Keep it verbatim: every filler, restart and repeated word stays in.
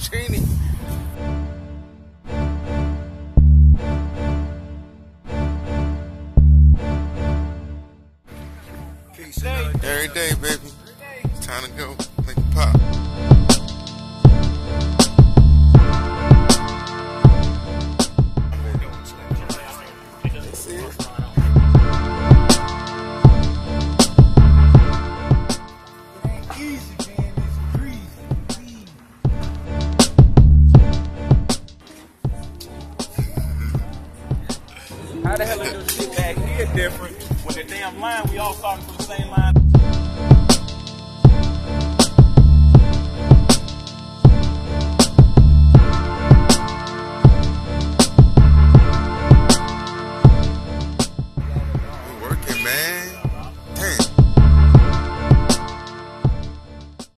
Trini. Every day, baby. Time to go. Make it pop. How the hell is this shit back here different when the damn line we all started from the same line?